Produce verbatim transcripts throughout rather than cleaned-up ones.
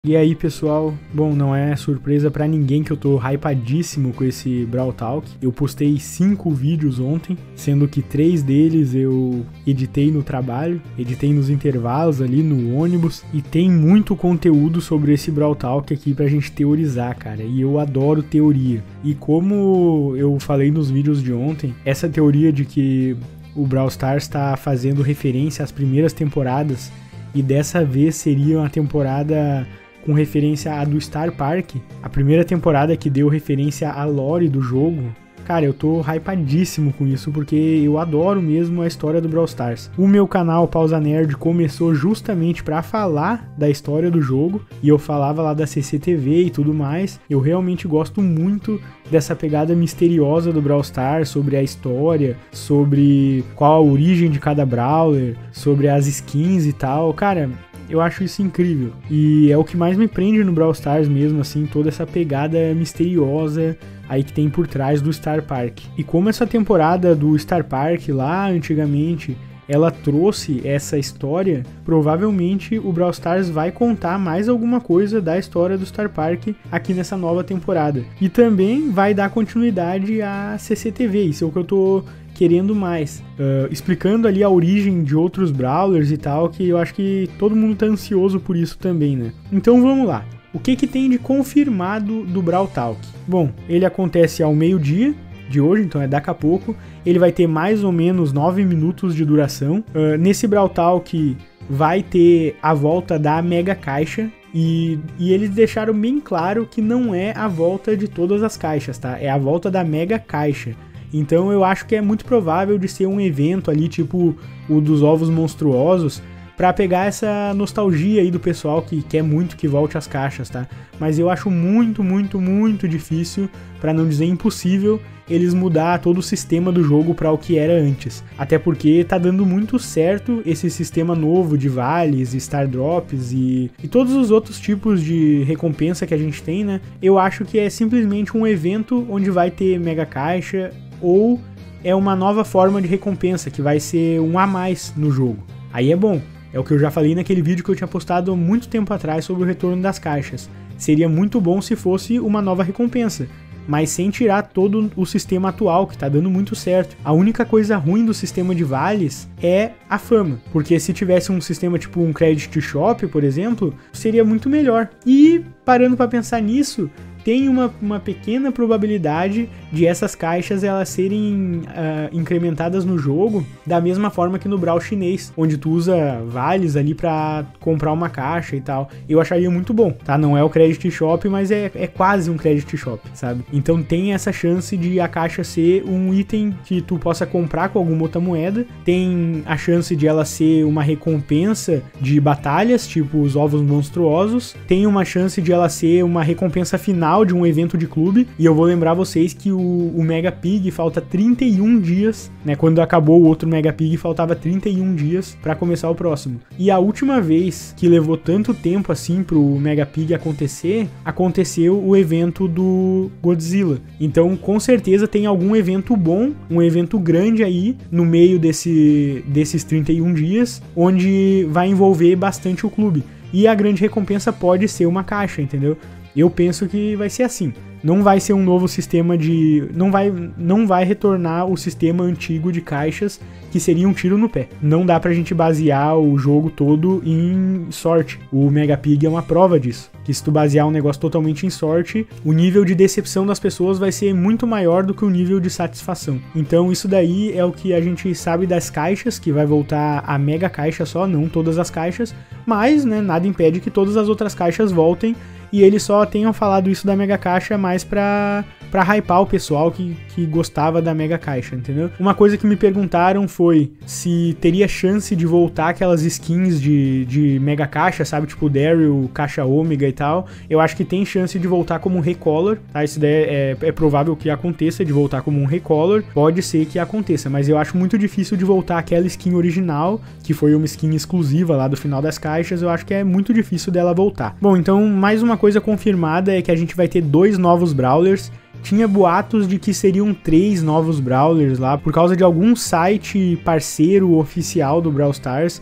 E aí pessoal, bom, não é surpresa pra ninguém que eu tô hypadíssimo com esse Brawl Talk. Eu postei cinco vídeos ontem, sendo que três deles eu editei no trabalho, editei nos intervalos ali no ônibus, e tem muito conteúdo sobre esse Brawl Talk aqui pra gente teorizar, cara, e eu adoro teoria. E como eu falei nos vídeos de ontem, essa teoria de que o Brawl Stars tá fazendo referência às primeiras temporadas, e dessa vez seria uma temporada com referência à do Star Park, a primeira temporada que deu referência à lore do jogo. Cara, eu tô hypadíssimo com isso, porque eu adoro mesmo a história do Brawl Stars. O meu canal Pausa Nerd começou justamente pra falar da história do jogo, e eu falava lá da C C T V e tudo mais. Eu realmente gosto muito dessa pegada misteriosa do Brawl Stars, sobre a história, sobre qual a origem de cada Brawler, sobre as skins e tal. Cara, eu acho isso incrível, e é o que mais me prende no Brawl Stars mesmo, assim, toda essa pegada misteriosa aí que tem por trás do Star Park. E como essa temporada do Star Park lá antigamente, ela trouxe essa história, provavelmente o Brawl Stars vai contar mais alguma coisa da história do Star Park aqui nessa nova temporada. E também vai dar continuidade à C C T V, isso é o que eu tô querendo mais, uh, explicando ali a origem de outros Brawlers e tal, que eu acho que todo mundo tá ansioso por isso também, né? Então vamos lá, o que que tem de confirmado do Brawl Talk? Bom, ele acontece ao meio-dia de hoje, então é daqui a pouco, ele vai ter mais ou menos nove minutos de duração. Uh, nesse Brawl Talk vai ter a volta da Mega Caixa, E, e eles deixaram bem claro que não é a volta de todas as caixas, tá? É a volta da Mega Caixa. Então eu acho que é muito provável de ser um evento ali, tipo o dos ovos monstruosos, pra pegar essa nostalgia aí do pessoal que quer muito que volte as caixas, tá? Mas eu acho muito, muito, muito difícil, pra não dizer impossível, eles mudar todo o sistema do jogo para o que era antes. Até porque tá dando muito certo esse sistema novo de vales, Star Drops e, e todos os outros tipos de recompensa que a gente tem, né? Eu acho que é simplesmente um evento onde vai ter Mega Caixa, ou é uma nova forma de recompensa que vai ser um a mais no jogo. Aí é bom. É o que eu já falei naquele vídeo que eu tinha postado muito tempo atrás sobre o retorno das caixas. Seria muito bom se fosse uma nova recompensa, mas sem tirar todo o sistema atual, que tá dando muito certo. A única coisa ruim do sistema de vales é a fama, porque se tivesse um sistema tipo um Credit Shop, por exemplo, seria muito melhor. E parando pra pensar nisso, tem uma, uma pequena probabilidade de essas caixas elas serem uh, incrementadas no jogo da mesma forma que no Brawl chinês, onde tu usa vales ali pra comprar uma caixa e tal. Eu acharia muito bom, tá? Não é o Credit Shop, mas é, é quase um Credit Shop, sabe? Então tem essa chance de a caixa ser um item que tu possa comprar com alguma outra moeda, tem a chance de ela ser uma recompensa de batalhas, tipo os ovos monstruosos, tem uma chance de ela ser uma recompensa final de um evento de clube, e eu vou lembrar vocês que o, o Mega Pig falta trinta e um dias, né? Quando acabou o outro Mega Pig, faltava trinta e um dias para começar o próximo. E a última vez que levou tanto tempo assim pro Mega Pig acontecer, aconteceu o evento do Godzilla. Então, com certeza tem algum evento bom, um evento grande aí no meio desse, desses trinta e um dias, onde vai envolver bastante o clube. E a grande recompensa pode ser uma caixa, entendeu? Eu penso que vai ser assim. Não vai ser um novo sistema de... Não vai, não vai retornar o sistema antigo de caixas, que seria um tiro no pé. Não dá pra gente basear o jogo todo em sorte. O Mega Pig é uma prova disso. Que se tu basear um negócio totalmente em sorte, o nível de decepção das pessoas vai ser muito maior do que o nível de satisfação. Então isso daí é o que a gente sabe das caixas, que vai voltar a Mega Caixa só, não todas as caixas. Mas, né, nada impede que todas as outras caixas voltem, e eles só tenham falado isso da Mega Caixa mais pra, pra hypar o pessoal que, que gostava da Mega Caixa, entendeu? Uma coisa que me perguntaram foi se teria chance de voltar aquelas skins de, de Mega Caixa, sabe? Tipo Daryl, Caixa Ômega e tal. Eu acho que tem chance de voltar como um Recolor, tá? Isso daí é, é provável que aconteça, de voltar como um Recolor. Pode ser que aconteça, mas eu acho muito difícil de voltar aquela skin original, que foi uma skin exclusiva lá do final das caixas. Eu acho que é muito difícil dela voltar. Bom, então mais uma coisa confirmada é que a gente vai ter dois novos Brawlers. Tinha boatos de que seriam três novos Brawlers lá, por causa de algum site parceiro oficial do Brawl Stars, que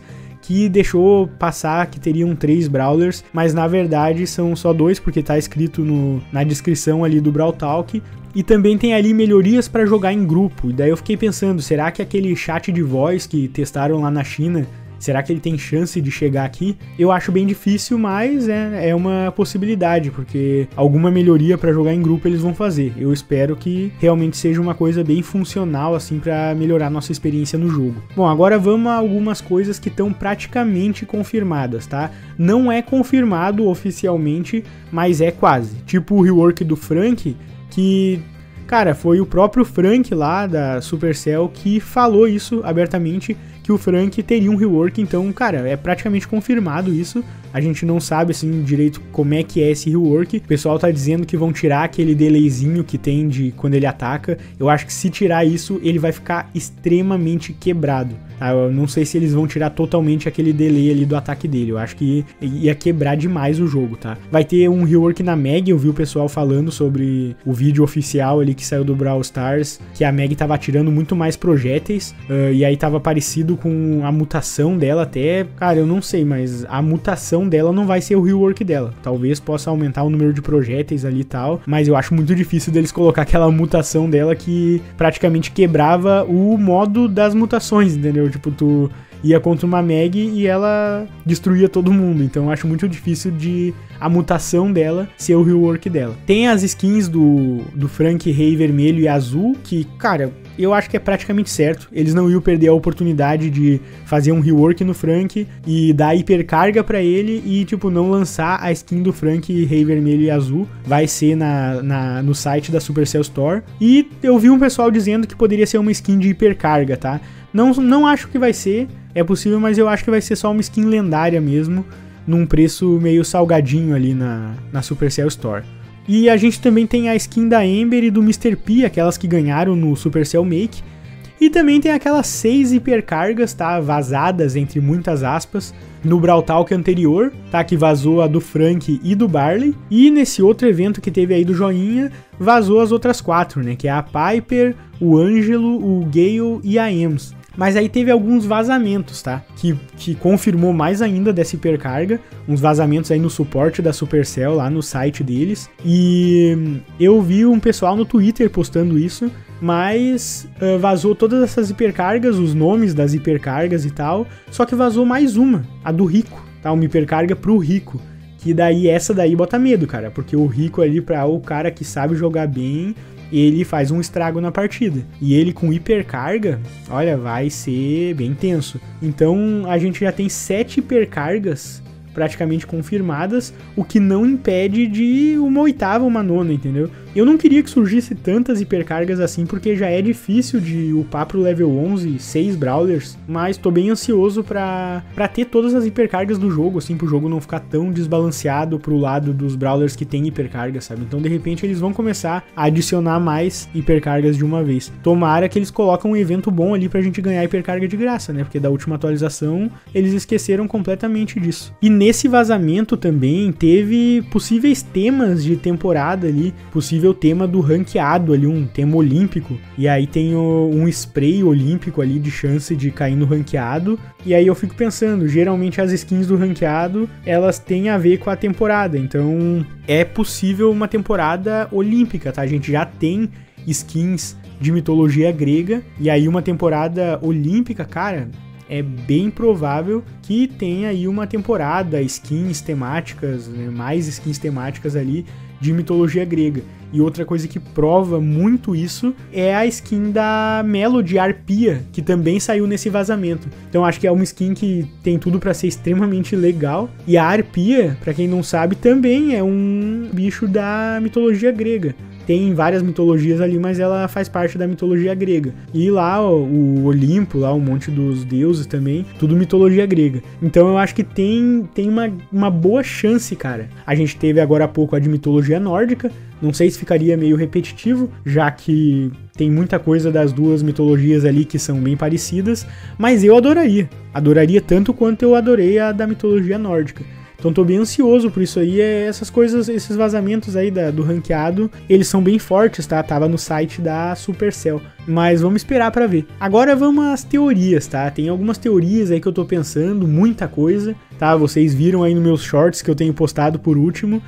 que deixou passar que teriam três Brawlers, mas na verdade são só dois, porque tá escrito no, na descrição ali do Brawl Talk. E também tem ali melhorias para jogar em grupo. E daí eu fiquei pensando, será que aquele chat de voz que testaram lá na China, será que ele tem chance de chegar aqui? Eu acho bem difícil, mas é, é uma possibilidade, porque alguma melhoria para jogar em grupo eles vão fazer. Eu espero que realmente seja uma coisa bem funcional, assim, para melhorar nossa experiência no jogo. Bom, agora vamos a algumas coisas que estão praticamente confirmadas, tá? Não é confirmado oficialmente, mas é quase. Tipo o rework do Frank, que, cara, foi o próprio Frank lá da Supercell que falou isso abertamente, que o Frank teria um rework. Então, cara, é praticamente confirmado isso. A gente não sabe, assim, direito como é que é esse rework. O pessoal tá dizendo que vão tirar aquele delayzinho que tem de quando ele ataca. Eu acho que se tirar isso, ele vai ficar extremamente quebrado. Tá? Eu não sei se eles vão tirar totalmente aquele delay ali do ataque dele. Eu acho que ia quebrar demais o jogo, tá? Vai ter um rework na Meg. Eu vi o pessoal falando sobre o vídeo oficial ali que saiu do Brawl Stars, que a Meg tava atirando muito mais projéteis. Uh, e aí tava parecido com a mutação dela até. Cara, eu não sei, mas a mutação dela não vai ser o rework dela. Talvez possa aumentar o número de projéteis ali e tal, mas eu acho muito difícil deles colocar aquela mutação dela que praticamente quebrava o modo das mutações, entendeu? Tipo, tu ia contra uma Meg e ela destruía todo mundo. Então eu acho muito difícil de a mutação dela ser o rework dela. Tem as skins do, do Frank Rei vermelho e azul, que, cara, eu acho que é praticamente certo. Eles não iam perder a oportunidade de fazer um rework no Frank e dar hipercarga pra ele e, tipo, não lançar a skin do Frank Rei vermelho e azul. Vai ser na, na, no site da Supercell Store. E eu vi um pessoal dizendo que poderia ser uma skin de hipercarga, tá? Não, não acho que vai ser, é possível, mas eu acho que vai ser só uma skin lendária mesmo, num preço meio salgadinho ali na, na Supercell Store. E a gente também tem a skin da Ember e do mister P, aquelas que ganharam no Supercell Make. E também tem aquelas seis hipercargas, tá? Vazadas, entre muitas aspas, no Brawl Talk anterior, tá? Que vazou a do Frank e do Barley. E nesse outro evento que teve aí do Joinha, vazou as outras quatro, né? Que é a Piper, o Ângelo, o Gale e a Ems. Mas aí teve alguns vazamentos, tá? Que, que confirmou mais ainda dessa hipercarga. Uns vazamentos aí no suporte da Supercell, lá no site deles. E eu vi um pessoal no Twitter postando isso. Mas uh, vazou todas essas hipercargas, os nomes das hipercargas e tal. Só que vazou mais uma, a do Rico, tá? Uma hipercarga pro Rico. Que daí, essa daí bota medo, cara. Porque o Rico ali, pra o cara que sabe jogar bem, ele faz um estrago na partida. E ele com hipercarga, olha, vai ser bem tenso. Então a gente já tem sete hipercargas praticamente confirmadas, o que não impede de uma oitava, uma nona, entendeu? Eu não queria que surgisse tantas hipercargas assim, porque já é difícil de upar pro level onze, seis Brawlers, mas tô bem ansioso pra, pra ter todas as hipercargas do jogo, assim, pro jogo não ficar tão desbalanceado pro lado dos Brawlers que tem hipercarga, sabe? Então, de repente, eles vão começar a adicionar mais hipercargas de uma vez. Tomara que eles colocam um evento bom ali pra gente ganhar hipercarga de graça, né? Porque da última atualização, eles esqueceram completamente disso. E nesse vazamento também teve possíveis temas de temporada ali, possível tema do ranqueado ali, um tema olímpico, e aí tem o, um spray olímpico ali de chance de cair no ranqueado, e aí eu fico pensando, geralmente as skins do ranqueado, elas têm a ver com a temporada, então é possível uma temporada olímpica, tá? A gente já tem skins de mitologia grega, e aí uma temporada olímpica, cara, é bem provável que tenha aí uma temporada, skins temáticas, né, mais skins temáticas ali de mitologia grega. E outra coisa que prova muito isso é a skin da Melody Arpia, que também saiu nesse vazamento. Então acho que é uma skin que tem tudo pra ser extremamente legal. E a Arpia, pra quem não sabe, também é um bicho da mitologia grega. Tem várias mitologias ali, mas ela faz parte da mitologia grega. E lá ó, o Olimpo, lá o Monte dos Deuses também, tudo mitologia grega. Então eu acho que tem, tem uma, uma boa chance, cara. A gente teve agora há pouco a de mitologia nórdica. Não sei se ficaria meio repetitivo, já que tem muita coisa das duas mitologias ali que são bem parecidas, mas eu adoraria. Adoraria tanto quanto eu adorei a da mitologia nórdica. Então tô bem ansioso por isso aí. É, essas coisas, esses vazamentos aí da, do ranqueado, eles são bem fortes, tá? Tava no site da Supercell. Mas vamos esperar pra ver. Agora vamos às teorias, tá? Tem algumas teorias aí que eu tô pensando, muita coisa, tá? Vocês viram aí nos meus shorts que eu tenho postado por último.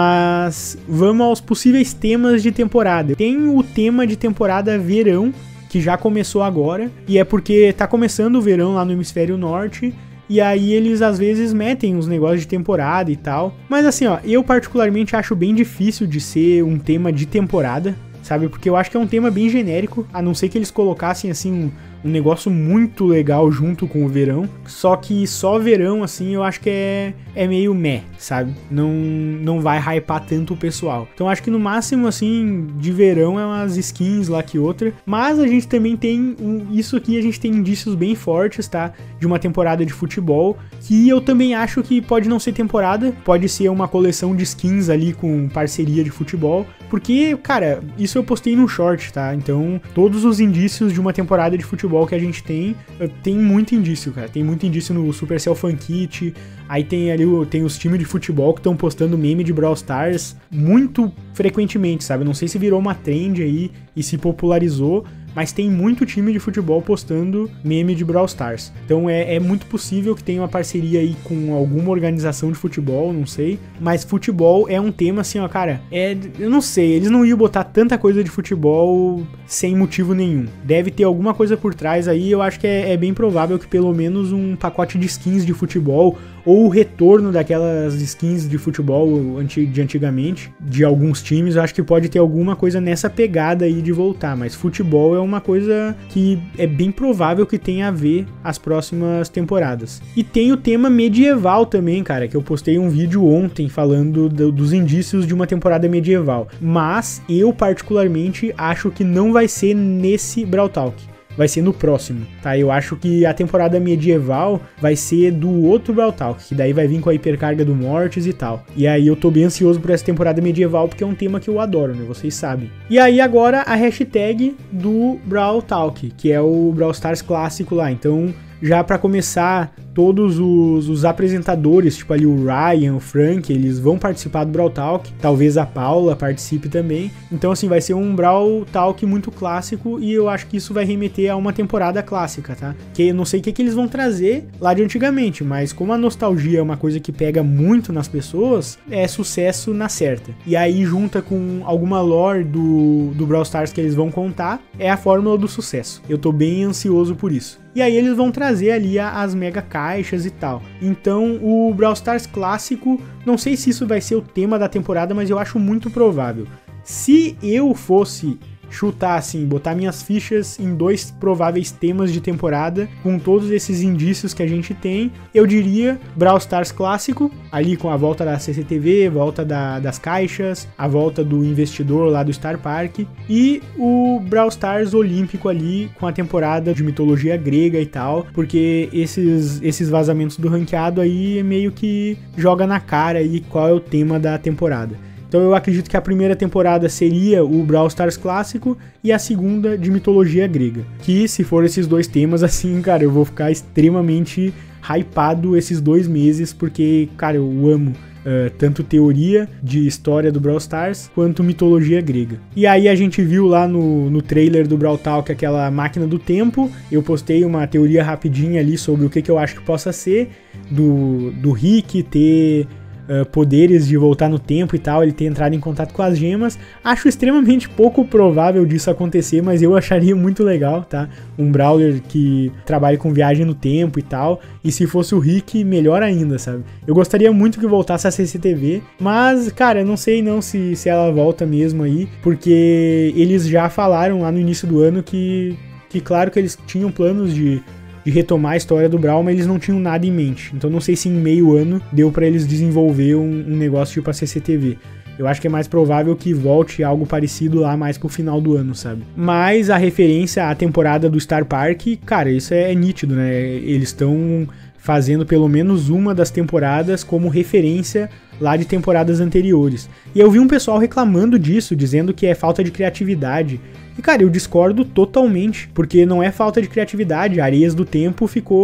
Mas vamos aos possíveis temas de temporada. Tem o tema de temporada verão, que já começou agora. E é porque tá começando o verão lá no hemisfério norte. E aí eles às vezes metem uns negócios de temporada e tal. Mas assim, ó, eu particularmente acho bem difícil de ser um tema de temporada, sabe? Porque eu acho que é um tema bem genérico, a não ser que eles colocassem assim um, um negócio muito legal junto com o verão. Só que só verão, assim, eu acho que é, é meio meh, sabe? Não, não vai hypar tanto o pessoal. Então acho que no máximo, assim, de verão é umas skins lá que outra. Mas a gente também tem, um, isso aqui a gente tem indícios bem fortes, tá? De uma temporada de futebol, que eu também acho que pode não ser temporada, pode ser uma coleção de skins ali com parceria de futebol. Porque, cara, isso eu postei no short, tá? Então todos os indícios de uma temporada de futebol que a gente tem, tem muito indício, cara. Tem muito indício no Supercell Fan Kit. Aí tem ali tem os times de futebol que estão postando meme de Brawl Stars muito frequentemente, sabe? Não sei se virou uma trend aí e se popularizou, mas tem muito time de futebol postando meme de Brawl Stars. Então é, é muito possível que tenha uma parceria aí com alguma organização de futebol, não sei. Mas futebol é um tema assim, ó, cara, é, eu não sei, eles não iam botar tanta coisa de futebol sem motivo nenhum. Deve ter alguma coisa por trás aí, eu acho que é, é bem provável que pelo menos um pacote de skins de futebol, ou o retorno daquelas skins de futebol de antigamente, de alguns times, eu acho que pode ter alguma coisa nessa pegada aí de voltar, mas futebol é uma coisa que é bem provável que tenha a ver as próximas temporadas. E tem o tema medieval também, cara, que eu postei um vídeo ontem falando do, dos indícios de uma temporada medieval, mas eu particularmente acho que não vai ser nesse Brawl Talk. Vai ser no próximo, tá? Eu acho que a temporada medieval vai ser do outro Brawl Talk, que daí vai vir com a hipercarga do Mortis e tal. E aí eu tô bem ansioso por essa temporada medieval, porque é um tema que eu adoro, né? Vocês sabem. E aí agora a hashtag do Brawl Talk, que é o Brawl Stars clássico lá. Então, já pra começar, todos os, os apresentadores, tipo ali o Ryan, o Frank, eles vão participar do Brawl Talk. Talvez a Paula participe também. Então assim, vai ser um Brawl Talk muito clássico e eu acho que isso vai remeter a uma temporada clássica, tá? Que eu não sei o que, que eles vão trazer lá de antigamente, mas como a nostalgia é uma coisa que pega muito nas pessoas, é sucesso na certa. E aí junta com alguma lore do, do Brawl Stars que eles vão contar, é a fórmula do sucesso. Eu tô bem ansioso por isso. E aí eles vão trazer ali as mega caixas e tal. Então o Brawl Stars clássico, não sei se isso vai ser o tema da temporada, mas eu acho muito provável. Se eu fosse chutar assim, botar minhas fichas em dois prováveis temas de temporada, com todos esses indícios que a gente tem, eu diria Brawl Stars clássico, ali com a volta da C C T V, volta da, das caixas, a volta do investidor lá do Star Park, e o Brawl Stars olímpico ali, com a temporada de mitologia grega e tal, porque esses, esses vazamentos do ranqueado aí meio que joga na cara aí qual é o tema da temporada. Então eu acredito que a primeira temporada seria o Brawl Stars clássico e a segunda de mitologia grega. Que se for esses dois temas, assim, cara, eu vou ficar extremamente hypado esses dois meses, porque, cara, eu amo uh, tanto teoria de história do Brawl Stars, quanto mitologia grega. E aí a gente viu lá no, no trailer do Brawl Talk aquela máquina do tempo, eu postei uma teoria rapidinha ali sobre o que, que eu acho que possa ser, do, do Rick ter... Uh, poderes de voltar no tempo e tal, ele ter entrado em contato com as gemas. Acho extremamente pouco provável disso acontecer, mas eu acharia muito legal, tá? Um Brawler que trabalhe com viagem no tempo e tal, e se fosse o Rick, melhor ainda, sabe? Eu gostaria muito que voltasse a C C T V, mas, cara, eu não sei não se, se ela volta mesmo aí, porque eles já falaram lá no início do ano que, que claro que eles tinham planos de de retomar a história do Brawl, mas eles não tinham nada em mente. Então não sei se em meio ano deu pra eles desenvolver um, um negócio tipo a C C T V. Eu acho que é mais provável que volte algo parecido lá mais pro final do ano, sabe? Mas a referência à temporada do Star Park, cara, isso é, é nítido, né? Eles estão fazendo pelo menos uma das temporadas como referência lá de temporadas anteriores. E eu vi um pessoal reclamando disso, dizendo que é falta de criatividade. E, cara, eu discordo totalmente, porque não é falta de criatividade. Areias do Tempo ficou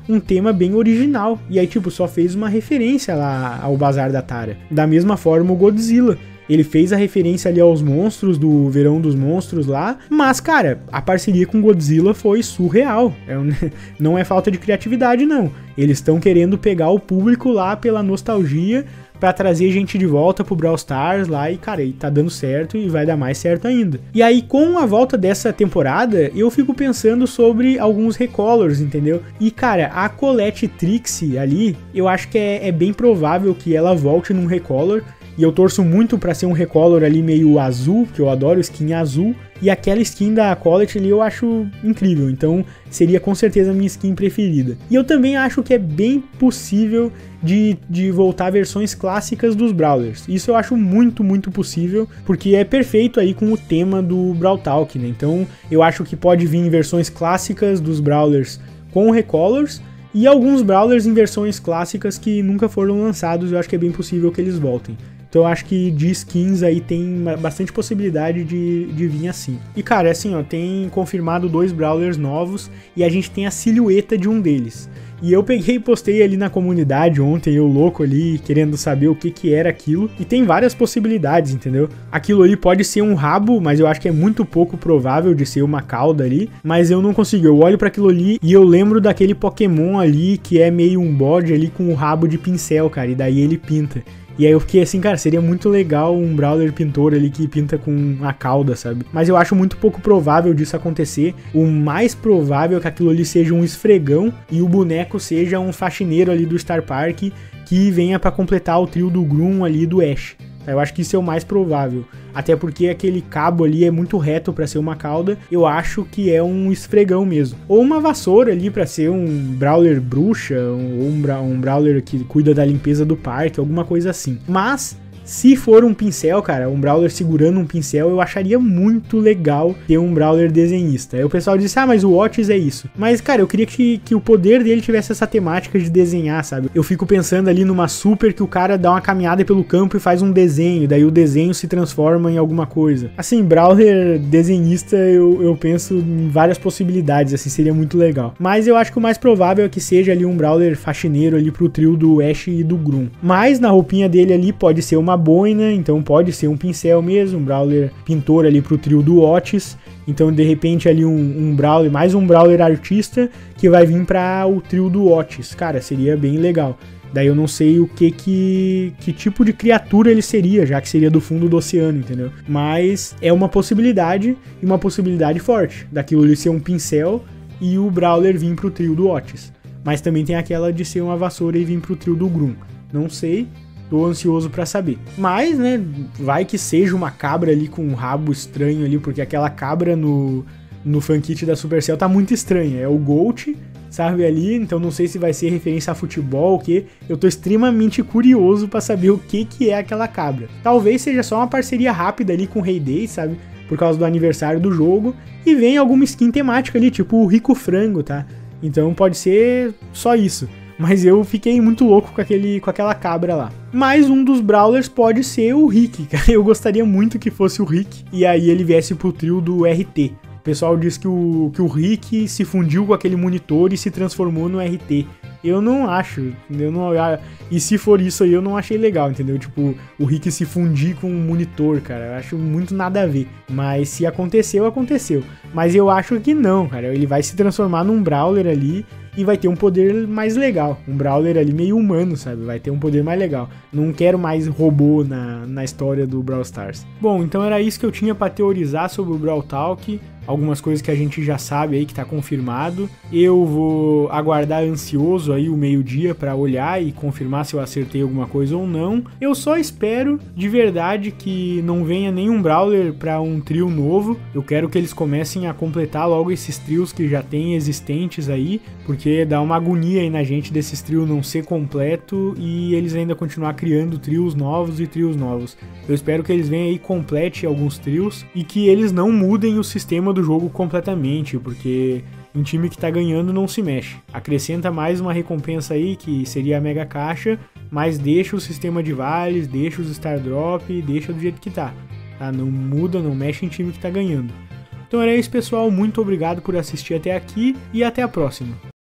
um tema bem original. E aí, tipo, só fez uma referência lá ao Bazar da Tara. Da mesma forma o Godzilla. Ele fez a referência ali aos monstros do Verão dos Monstros lá, mas, cara, a parceria com Godzilla foi surreal. É um, não é falta de criatividade, não. Eles estão querendo pegar o público lá pela nostalgia pra trazer gente de volta pro Brawl Stars lá e, cara, e tá dando certo e vai dar mais certo ainda. E aí, com a volta dessa temporada, eu fico pensando sobre alguns recolors, entendeu? E, cara, a Colette Trixie ali, eu acho que é, é bem provável que ela volte num recolor. E eu torço muito pra ser um recolor ali meio azul, que eu adoro skin azul. E aquela skin da Colette ali eu acho incrível, então seria com certeza a minha skin preferida. E eu também acho que é bem possível de, de voltar versões clássicas dos Brawlers. Isso eu acho muito, muito possível, porque é perfeito aí com o tema do Brawl Talk, né? Então eu acho que pode vir versões clássicas dos Brawlers com recolors, e alguns Brawlers em versões clássicas que nunca foram lançados, eu acho que é bem possível que eles voltem. Então eu acho que de skins aí tem bastante possibilidade de, de vir assim. E cara, é assim, ó, tem confirmado dois Brawlers novos e a gente tem a silhueta de um deles. E eu peguei e postei ali na comunidade ontem, eu louco ali, querendo saber o que que era aquilo. E tem várias possibilidades, entendeu? Aquilo ali pode ser um rabo, mas eu acho que é muito pouco provável de ser uma cauda ali. Mas eu não consigo, eu olho pra aquilo ali e eu lembro daquele Pokémon ali que é meio um bode ali com o rabo de pincel, cara. E daí ele pinta. E aí eu fiquei assim, cara, seria muito legal um Brawler pintor ali que pinta com a cauda, sabe? Mas eu acho muito pouco provável disso acontecer. O mais provável é que aquilo ali seja um esfregão e o boneco seja um faxineiro ali do Star Park que venha pra completar o trio do Grum ali do Ash. Eu acho que isso é o mais provável. Até porque aquele cabo ali é muito reto pra ser uma cauda. Eu acho que é um esfregão mesmo. Ou uma vassoura ali pra ser um Brawler bruxa. Ou um, um Brawler que cuida da limpeza do parque. Alguma coisa assim. Mas se for um pincel, cara, um Brawler segurando um pincel, eu acharia muito legal ter um Brawler desenhista. Aí o pessoal disse, ah, mas o Otis é isso. Mas, cara, eu queria que, que o poder dele tivesse essa temática de desenhar, sabe? Eu fico pensando ali numa super que o cara dá uma caminhada pelo campo e faz um desenho, daí o desenho se transforma em alguma coisa. Assim, Brawler desenhista, eu, eu penso em várias possibilidades, assim, seria muito legal. Mas eu acho que o mais provável é que seja ali um Brawler faxineiro ali pro trio do Ash e do Grum. Mas na roupinha dele ali pode ser uma boina, então pode ser um pincel mesmo, um Brawler pintor ali pro trio do Otis. Então de repente ali um, um Brawler, mais um Brawler artista que vai vir para o trio do Otis. Cara, seria bem legal. Daí eu não sei o que que que tipo de criatura ele seria, já que seria do fundo do oceano, entendeu? Mas é uma possibilidade, e uma possibilidade forte, daquilo ali ser um pincel e o Brawler vir pro trio do Otis. Mas também tem aquela de ser uma vassoura e vir pro trio do Grum. Não sei. Tô ansioso pra saber. Mas, né, vai que seja uma cabra ali com um rabo estranho ali, porque aquela cabra no, no fankit da Supercell tá muito estranha. É o Gold, sabe, ali, então não sei se vai ser referência a futebol ou o que. Eu tô extremamente curioso pra saber o que que é aquela cabra. Talvez seja só uma parceria rápida ali com o Rei Day, sabe, por causa do aniversário do jogo, e vem alguma skin temática ali, tipo o Rico Frango, tá? Então pode ser só isso. Mas eu fiquei muito louco com, aquele, com aquela cabra lá. Mas um dos Brawlers pode ser o Rick, cara. Eu gostaria muito que fosse o Rick. E aí ele viesse pro trio do R T. O pessoal diz que o, que o Rick se fundiu com aquele monitor e se transformou no R T. Eu não acho, eu não, e se for isso aí eu não achei legal, entendeu? Tipo, o Rick se fundir com um monitor, cara, eu acho muito nada a ver. Mas se aconteceu, aconteceu. Mas eu acho que não, cara, ele vai se transformar num Brawler ali e vai ter um poder mais legal. Um Brawler ali meio humano, sabe? Vai ter um poder mais legal. Não quero mais robô na, na história do Brawl Stars. Bom, então era isso que eu tinha pra teorizar sobre o Brawl Talk. Algumas coisas que a gente já sabe aí que tá confirmado. Eu vou aguardar ansioso aí o meio-dia pra olhar e confirmar se eu acertei alguma coisa ou não. Eu só espero de verdade que não venha nenhum Brawler pra um trio novo. Eu quero que eles comecem a completar logo esses trios que já tem existentes aí, porque dá uma agonia aí na gente desses trios não ser completo e eles ainda continuar criando trios novos e trios novos. Eu espero que eles venham aí e complete alguns trios e que eles não mudem o sistema do jogo completamente, porque um time que tá ganhando não se mexe. Acrescenta mais uma recompensa aí, que seria a Mega Caixa, mas deixa o sistema de vales, deixa os Star Drop, deixa do jeito que tá, tá? Não muda, não mexe em time que tá ganhando. Então era isso, pessoal, muito obrigado por assistir até aqui e até a próxima.